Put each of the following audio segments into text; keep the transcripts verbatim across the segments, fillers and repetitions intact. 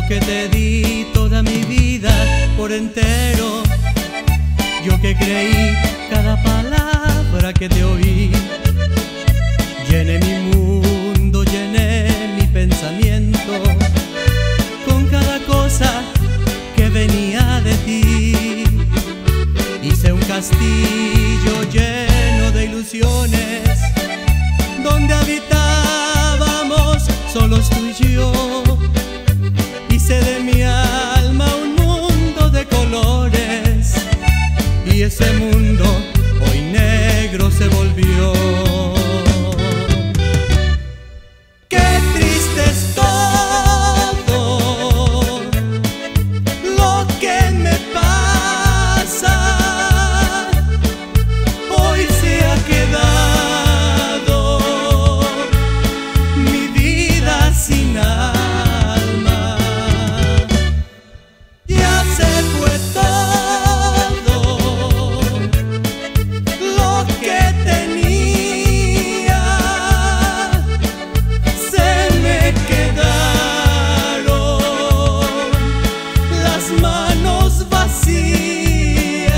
que te di toda mi vida por entero, yo que creí cada palabra que te oí. Llené mi mundo, llené mi pensamiento con cada cosa que venía de ti. Hice un castillo lleno de ilusiones donde habitábamos solos tú y yo. Hice de mi alma un mundo de colores y ese mundo hoy negro se volvió. Qué triste es todo lo que me pasa. Hoy se ha quedado mi vida sin alma. Ya se fue todo lo que tenía. Se me quedaron las manos vacías.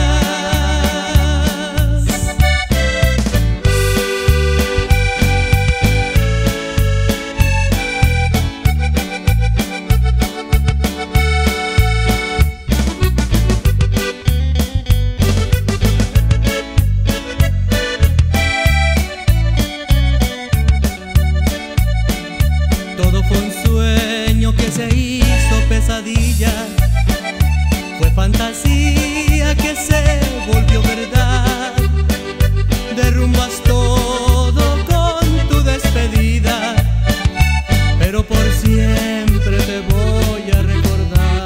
Todo fue un sueño que se hizo pesadilla, fue fantasía que se volvió verdad. Derrumbas todo con tu despedida, pero por siempre te voy a recordar.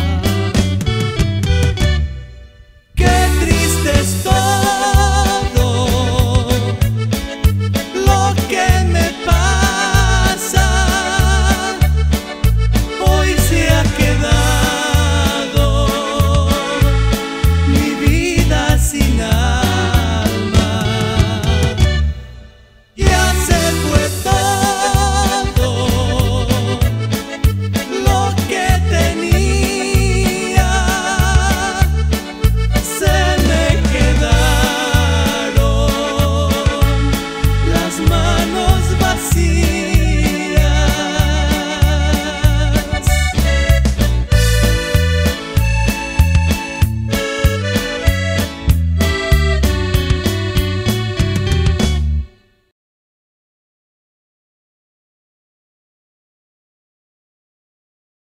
Qué triste es todo lo que me pasa. Hoy se ha quedado mi vida sin alma. Ya se fue todo lo que tenía. Se me quedaron las manos vacías.